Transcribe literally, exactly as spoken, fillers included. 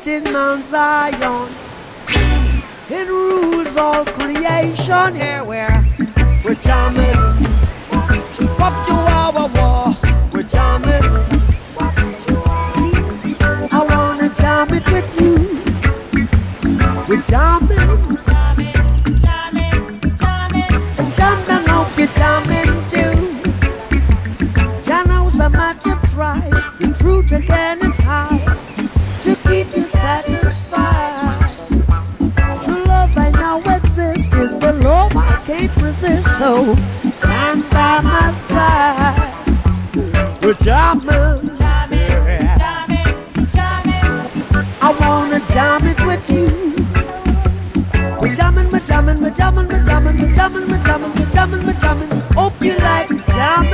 in Mount Zion. It rules all creation. Yeah, we're, we're jamming. Fuck to our war. We're jamming. See, I wanna jam it with you. We're jamming. Jamming, jamming, jamming. And jam them hope you're jamming too. Janos a matter try. The truth again is high. To keep you satisfied. True love I now exist is the love I can't resist. So stand by my side. We're jamming, Jamming, jamming, jamming. I wanna jam it with you. We're jamming, we're jamming, we're jamming, we're jamming, we're jamming, we're jamming, we're jamming, we're jamming. Hope you like jamming.